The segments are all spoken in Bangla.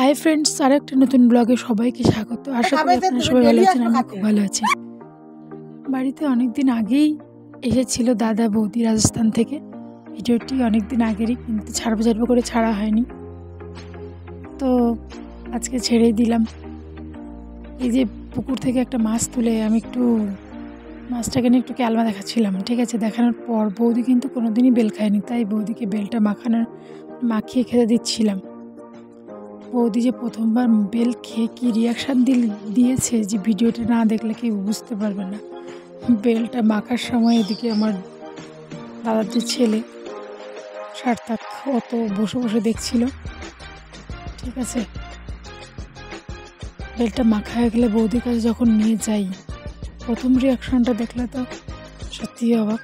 হাই ফ্রেন্ডস, আরেকটা নতুন ব্লগে সবাইকে স্বাগত। আশা করি আপনারা সবাই ভালো আছেন। আমি খুব ভালো আছি। বাড়িতে অনেকদিন আগেই এসেছিল দাদা বৌদি রাজস্থান থেকে। ভিডিওটি অনেকদিন আগেরই, কিন্তু ছাড়বো করে ছাড়া হয়নি, তো আজকে ছেড়েই দিলাম। এই যে পুকুর থেকে একটা মাছ তুলে আমি একটু মাছটাকে নিয়ে একটু ক্যালমা দেখাচ্ছিলাম, ঠিক আছে। দেখানোর পর বৌদি কিন্তু কোনোদিনই বেল খায়নি, তাই বৌদিকে বেলটা মাখিয়ে খেতে দিচ্ছিলাম। বৌদি যে প্রথমবার বেল খেয়ে কী রিয়াকশান দিয়েছে, যে ভিডিওটা না দেখলে কেউ বুঝতে পারবে না। বেলটা মাখার সময় এদিকে আমার দাদার যে ছেলে সার্থক, অত বসে বসে দেখছিল, ঠিক আছে। বেলটা মাখা হয়ে গেলে বৌদির কাছে যখন নিয়ে যাই, প্রথম রিয়াকশানটা দেখলে তো সত্যিই অবাক।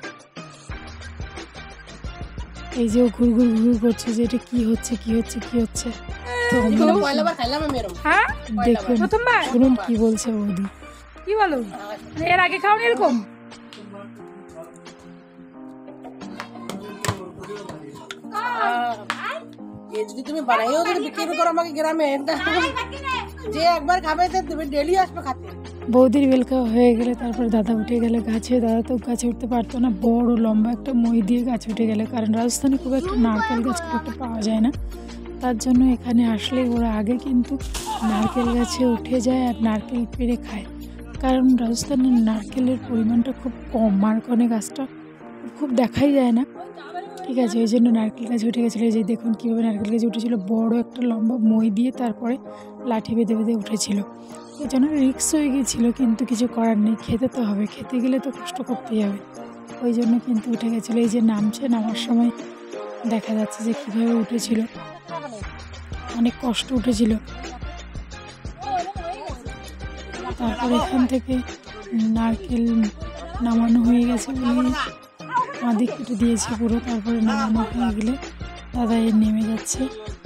এই যে ও ঘুর করছে যে এটা কি হচ্ছে। তো দেখুন, শুনুন কি বলছে বৌদি। কি বলো, এর আগে খাওনি এরকম? যদি তুমি বানাইও যদি বিক্রি করো আমাকে গ্রামে, যে একবার খাবে তুমি ডেলি আসবে খাতে। বৌদির বেল খাওয়া হয়ে গেলে তারপর দাদা উঠে গেলে গাছে। দাদা তো গাছে উঠতে পারতো না, বড় লম্বা একটা মই দিয়ে গাছে উঠে গেলে, কারণ রাজস্থানে খুব একটা নারকেল গাছ খুব একটা পাওয়া যায় না। তার জন্য এখানে আসলে ওরা আগে কিন্তু নারকেল গাছে উঠে যায় আর নারকেল পেড়ে খায়, কারণ রাজস্থানের নারকেলের পরিমাণটা খুব কম। মারকনে গাছটা খুব দেখাই যায় না, ঠিক আছে। ওই জন্য নারকেল গাছে উঠে গেছিলো। এই যে দেখুন কীভাবে নারকেল গাছে উঠেছিল, বড় একটা লম্বা মই দিয়ে তারপরে লাঠি বেঁধে উঠেছিল। এই জন্য রিক্স হয়ে গিয়েছিলো, কিন্তু কিছু করার নেই, খেতে তো হবে, খেতে গেলে তো কষ্ট করতেই হবে, ওই জন্য কিন্তু উঠে গেছিলো। এই যে নামার সময় দেখা যাচ্ছে যে কীভাবে উঠেছিল, অনেক কষ্ট উঠেছিল। তারপর এখান থেকে নারকেল নামানো হয়ে গেছে বলে মাদি কেটে দিয়েছে পুরো। তারপরে নামানো হয়ে গেলে দাদা নেমে যাচ্ছে।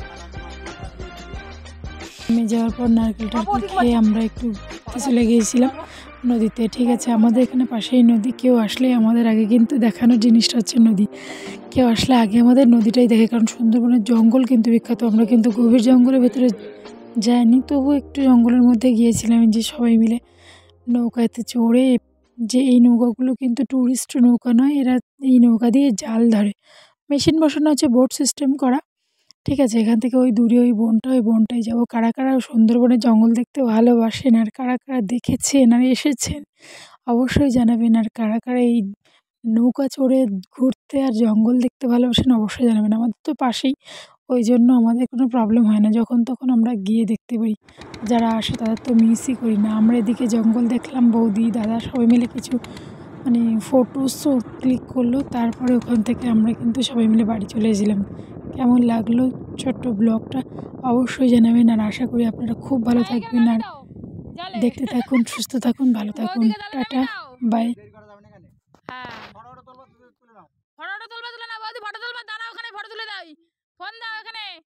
নেমে যাওয়ার পর নারকেলটা খেয়ে আমরা একটু চলে গিয়েছিলাম নদীতে, ঠিক আছে। আমাদের এখানে পাশেই নদী, কেউ আসলে আমাদের আগে কিন্তু দেখানোর জিনিসটা হচ্ছে নদী। কেউ আসলে আগে আমাদের নদীটাই দেখে, কারণ সুন্দরবনের জঙ্গল কিন্তু বিখ্যাত। আমরা কিন্তু গভীর জঙ্গলের ভেতরে যাইনি, তবু একটু জঙ্গলের মধ্যে গিয়েছিলাম, যে সবাই মিলে নৌকাতে চড়ে। যে এই নৌকাগুলো কিন্তু ট্যুরিস্ট নৌকা নয়, এরা এই নৌকা দিয়ে জাল ধরে, মেশিন বসানো আছে, বোট সিস্টেম করা, ঠিক আছে। এখান থেকে ওই দূরে ওই বনটায় যাবো। কারা সুন্দরবনের জঙ্গল দেখতে ভালোবাসেন আর কারা দেখেছেন আর এসেছেন অবশ্যই জানাবেন। আর কারা এই নৌকা চড়ে ঘুরতে আর জঙ্গল দেখতে ভালোবাসেন অবশ্যই জানাবেন। আমাদের তো পাশেই, ওই জন্য আমাদের কোনো প্রবলেম হয় না, যখন তখন আমরা গিয়ে দেখতে পারি। যারা আসে তাদের তো মিসই করি না। আমরা এদিকে জঙ্গল দেখলাম, বৌদি দাদা সবাই মিলে কিছু ফটোসও ক্লিক করলো। তারপরে ওখান থেকে আমরা কিন্তু সবাই মিলে বাড়ি চলে এসেছিলাম। কেমন লাগলো ছোট্ট ব্লগটা অবশ্যই জানাবেন। আর আশা করি আপনারা খুব ভালো থাকবেন, আর দেখতে থাকুন, সুস্থ থাকুন, ভালো থাকুন। Tata, by. ফটো তুলবে, তুলে নাও বৌদি, ফটো তুলবে, দাঁড়াও ওখানে, ফটো তুলে দাও, ফোন দাও এখানে।